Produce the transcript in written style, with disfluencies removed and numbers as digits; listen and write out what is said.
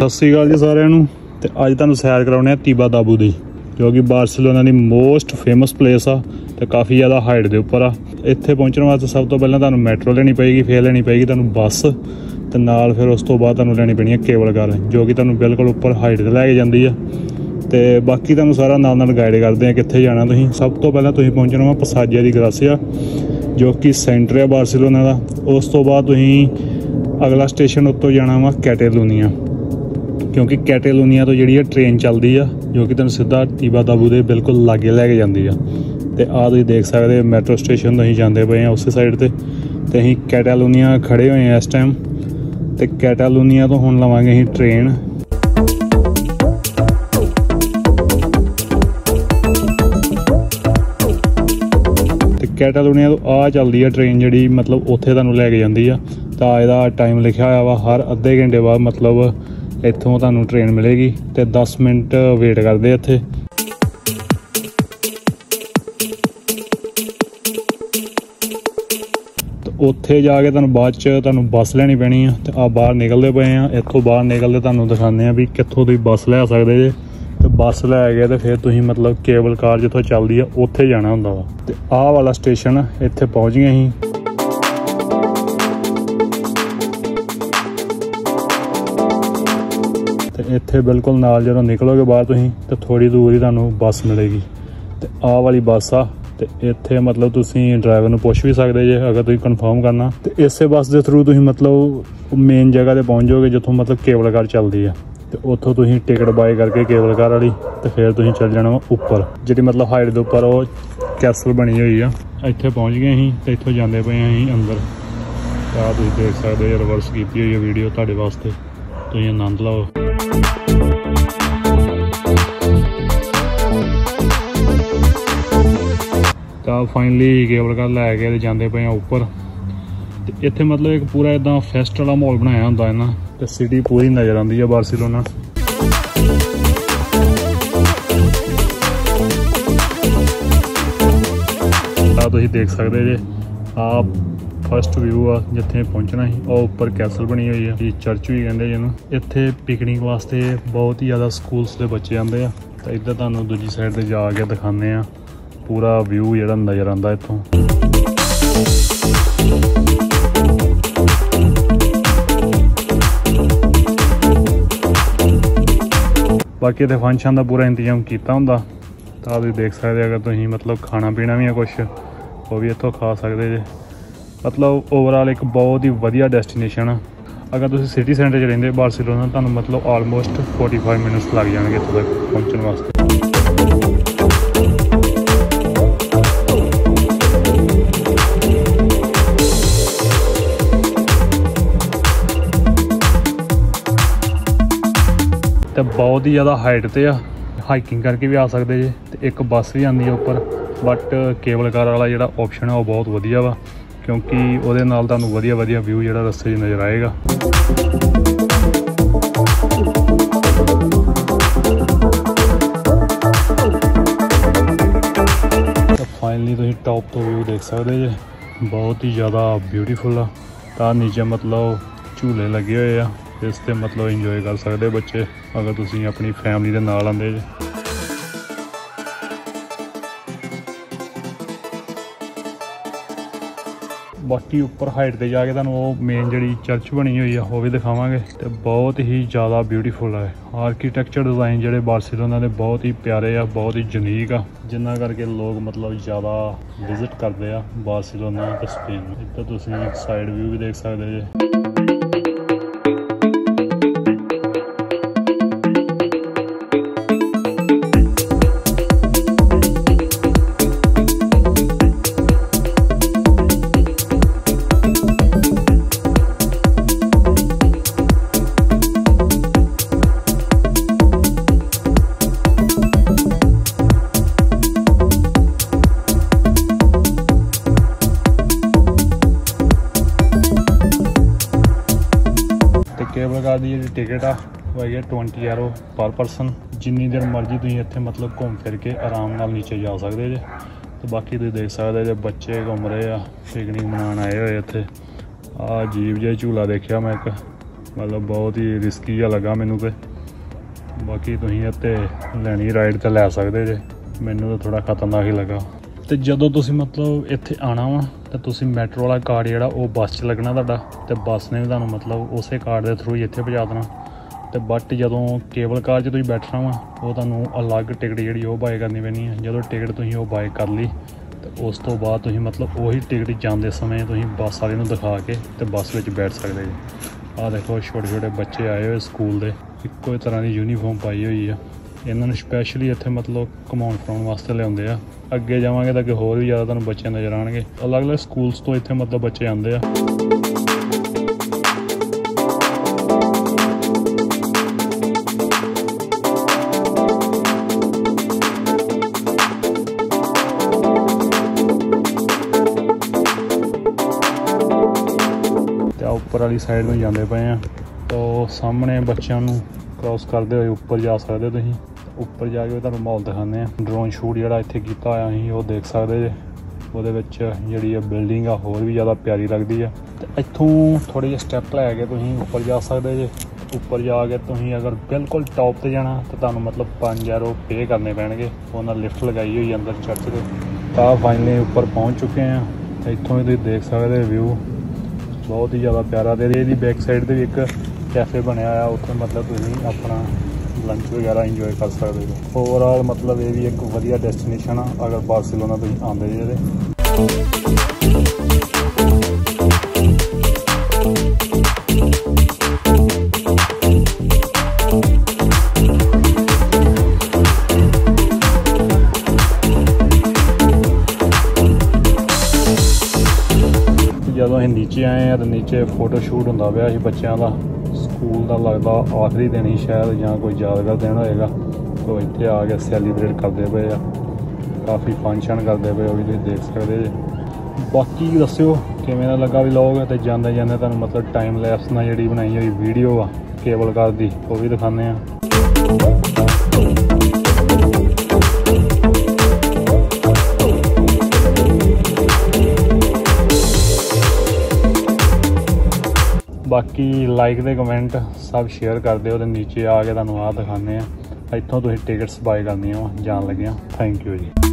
सत श्री अकाल जी सारिਆਂ ਨੂੰ ਤੇ ਅੱਜ ਤੁਹਾਨੂੰ ਸੈਰ ਕਰਾਉਣੇ ਆ ਤੀਬਾ ਦਾਬੂ ਦੀ ਜੋ ਕਿ ਬਾਰਸੀਲੋਨਾ ਦੀ ਮੋਸਟ ਫੇਮਸ ਪਲੇਸ ਆ ਤੇ ਕਾਫੀ ਜ਼ਿਆਦਾ ਹਾਈਟ ਦੇ ਉੱਪਰ ਆ। ਇੱਥੇ ਪਹੁੰਚਣ ਵਾਸਤੇ ਸਭ ਤੋਂ ਪਹਿਲਾਂ ਤੁਹਾਨੂੰ ਮੈਟਰੋ ਲੈਣੀ ਪਏਗੀ, ਫਿਰ ਲੈਣੀ ਪਏਗੀ ਤੁਹਾਨੂੰ ਬੱਸ ਤੇ ਨਾਲ ਫਿਰ ਉਸ ਤੋਂ ਬਾਅਦ ਤੁਹਾਨੂੰ ਲੈਣੀ ਪੈਣੀ ਹੈ ਕੇਬਲ ਕਾਰ ਜੋ ਕਿ ਤੁਹਾਨੂੰ ਬਿਲਕੁਲ ਉੱਪਰ ਹਾਈਟ 'ਤੇ ਲੈ ਕੇ ਜਾਂਦੀ ਆ। ਤੇ ਬਾਕੀ ਤੁਹਾਨੂੰ ਸਾਰਾ ਨਾਲ ਗਾਈਡ ਕਰਦੇ ਆ ਕਿੱਥੇ ਜਾਣਾ। ਤੁਸੀਂ ਸਭ ਤੋਂ ਪਹਿਲਾਂ ਤੁਸੀਂ ਪਹੁੰਚਣਾ ਵਾ ਪਸਾਜੀਆ ਦੀ ਗਰਾਸੀਆ ਜੋ ਕਿ ਸੈਂਟਰ ਆ ਬਾਰਸੀਲੋਨਾ ਦਾ। ਉਸ ਤੋਂ ਬਾਅਦ ਤੁਸੀਂ ਅਗਲਾ ਸਟੇਸ਼ਨ ਉੱਤੋਂ ਜਾਣਾ ਵਾ ਕੈਟੇਲੂਨੀਆ क्योंकि कैटेलूनिया तो जी ट्रेन चलती है जो कि तुम सीधा तीबा दाबू के बिल्कुल लागे लैके जाती है। तो तुम देख सकते मैट्रो स्टेशन तो अं जाते पे हैं उस साइड पर तो अं कैटेलूनिया खड़े हुए हैं इस टाइम। तो कैटेलूनिया तो हुण लवांगे अं ट्रेन। तो कैटेलूनिया तो आ चलती है ट्रेन जी मतलब उत्थे तुहानूं लैके जाती है। तो इसका टाइम लिखा हुआ वा हर अद्धे घंटे बाद मतलब इत्थों तुहानूं ट्रेन मिलेगी। तो 10 मिनट वेट करते इत्थे। तो उत्थे जाके तुहानूं बाद च तुहानूं बस लैनी पैनी है। तो आ बाहर निकलते पे हैं, इत्थों बाहर निकलते तुहानूं दिखाने भी कित्थों तुसीं बस लै सकदे जे। तो बस लै गए तो फिर तुसीं मतलब केबल कार जित्थों चलदी है उत्थे जाना हुंदा वा। ते आ वाला स्टेशन इत्थे पहुँच गए असीं। इत्थे बिल्कुल नाल जो निकलोगे बाहर तुसीं तो थोड़ी दूर ही तुहानूं बस मिलेगी। तो आ वाली बस आ ते इत्थे मतलब तुसीं ड्राइवर नूं पुछ भी सकदे जे अगर तुसीं कन्फर्म करना। तो इसे बस के थ्रू तुसीं मतलब मेन जगह ते पहुँच जाओगे जित्थों मतलब केबल कार चलती है। तो उत्थों तुसीं टिकट बाय करके केबल कार वाली तो फिर तुसीं चल जाना उपर जी मतलब हाइट के उपर वो कैसल बनी हुई है। इत्थे पहुँच गए असीं तो इत्थों जांदे पे असीं अंदर। आ तुसीं देख सकदे रिवर्स की हुई है वीडियो तुहाडे वास्ते, तुसीं आनंद लओ। तो फाइनली केबल कार लैके जाते पे उपर। तो इत्थे मतलब एक पूरा इदा फेस्ट वाला माहौल बनाया होंदा है ना। तो सिटी पूरी नज़र आती है बारसीलोना। तुसीं देख सकते जे आप फस्ट व्यू आ जिथे पहुँचना ही और उपर कैसल बनी हुई है, चर्च भी कहते जिन्हों। इत्थे पिकनिक वास्ते बहुत ही ज़्यादा स्कूल्स के बच्चे आते हैं। तो इधर तुहानूं दूजी साइड पर जाके दिखाने पूरा व्यू जिहड़ा नज़र आंदा इत्थों। बाकी इत्थे फंक्शन का पूरा इंतजाम किया हुंदा। तो तुसीं देख सकते अगर तुसीं मतलब खाना पीना भी है कुछ वो भी इत्थों खा सकते जे। मतलब ओवरऑल एक बहुत ही वधिया डेस्टिनेशन आ। अगर तुसीं सिटी सेंटर च रहिंदे बारसीलोना तुहानूं मतलब ऑलमोस्ट 45 मिनट्स लग जाएंगे इत्थों तक पहुँचने वास्ते। तो बहुत ही ज़्यादा हाइट ते आ, हाइकिंग करके भी आ सकते जे। तो एक बस भी आती है उपर बट केबल कार वाला जो ऑप्शन है वो बहुत वधिया वा क्योंकि वो नाल तुहानूं वधिया वधिया व्यू जो रस्ते नज़र आएगा। तो फाइनली तुसीं टॉप तो व्यू देख सकते जे, बहुत ही ज़्यादा ब्यूटीफुल आ। तो नीचे मतलब झूले लगे हुए आ, इस ते मतलब इंजॉय कर सकते बच्चे अगर तुसीं अपनी फैमिली दे नाल आंदे जे। बाकी उपर हाइट पर जाके तुहानूं वो मेन जी चर्च बनी हुई है वो भी दिखावांगे। तो बहुत ही ज़्यादा ब्यूटीफुल है आर्कीटैक्चर डिज़ाइन जोड़े बारसीलोना के बहुत ही प्यारे आ, बहुत ही यूनीक आ जिन्ना करके लोग मतलब ज़्यादा विजिट करते हैं बारसीलोना तो स्पेन। इधर तुसीं साइड व्यू भी देख सकते जे। केबल कार की जी टिकट आ वो है 20 यूरो पर पर्सन। जिन्नी देर मर्जी तुम इत्थे मतलब घूम फिर के आराम नाल नीचे जा सकते जे। तो बाकी तुम देख सकते जे बच्चे घूम रहे आ पिकनिक मनाने आए हुए इत्थे। आ अजीब जिहा झूला देखा मैं एक मतलब बहुत ही रिस्की जिहा लगा मैनू। तो बाकी तुसीं इत्ते लैनी राइड तो लै सकदे जे, मैनू तो थोड़ा खतरनाक ही लगा। तो जदों तुसीं मतलब इत्थे आना वा तो तुसीं मैट्रो वाला कार्ड जिहड़ा वो बस च लगना तुहाडा, ते बस ने भी तुहानूं मतलब उस कार्ड के थ्रू ही इत्थे पहुँचा देना। तो बट जदों केबल कार च तुसीं बैठना वा वो तुहानूं अलग टिकट जिहड़ी वो बाय करनी पैनी है। जदों टिकट तुसीं वो बाय कर ली तो उस तो बाद तुसीं मतलब वही टिकट जांदे समय तुसीं बस वाले नूं दिखा के ते बस विच बैठ सकदे जी। आ देखो छोटे छोटे बच्चे आए हुए स्कूल दे, इक्को तरह की यूनीफॉर्म पाई हुई है। इन्हां नूं स्पैशली इत्थे मतलब घुमाउण फिराउण वास्ते लिआउंदे आ। अगे जावांगे तो अगे होर भी ज़्यादा तुहानूं बच्चे नज़र आउणगे। अलग अलग स्कूल्स तो इत्थे मतलब बच्चे आंदे आ। उपर वाली साइड में जाते पे हैं तो सामने बच्चों क्रॉस करते हुए उपर जा सकते। तुसीं उपर जाके तुहानूं माहौल दिखाने ड्रोन शूट जिहड़ा इत्थे कीता होया असीं वो देख सकते जे। ਉਹਦੇ ਵਿੱਚ ਜਿਹੜੀ बिल्डिंग आ होर भी ज़्यादा प्यारी लगती है। तो इत्थों थोड़े जे स्टैप लैके तुसीं उपर जा सकते जे। उपर जाके तुसीं अगर बिल्कुल टॉप ते जाना तो तुहानूं मतलब 5000 पे करने पैणगे। उन्हां लिफ्ट लगाई हुई अंदर चर्च के। तो फाइनली उपर पहुँच चुके हैं। इत्थों भी तुसीं देख सकते व्यू बहुत ही ज़्यादा प्यारा। तो ये बैक साइड पर भी एक कैफे बनया है, उत्थे मतलब तुसीं अपना लंच वगैरह इंजॉय कर सकते हो। ओवरऑल मतलब ये भी एक वधिया डेस्टिनेशन आ अगर बार्सिलोना तुसीं आंदे जे। जदों असीं नीचे आए हैं तो नीचे फोटो शूट हुंदा पिया सी बच्चों का। स्कूल का लगता आखिरी दिन ही शायद या कोई यादगार दिन होएगा। तो इत्थे आके सैलीब्रेट करते पे आ, काफ़ी फंक्शन करते पे, वो भी तुसीं देख सकते जे। बाकी दस्सिओ किवें दा लगा व्लॉग। तो जांदे जांदे तुहानूं मतलब टाइम लैप्स नाल जिहड़ी बनाई हुई वीडियो आ केबल कार दी वो भी दिखाने आ। बाकी लाइक दे कमेंट सब शेयर कर दिओ। ते नीचे आके तुहानूं आ दिखाने आ। इत्थों तुसीं टिकट्स बाय करनियां वा जान लग्गियां। Thank you ji.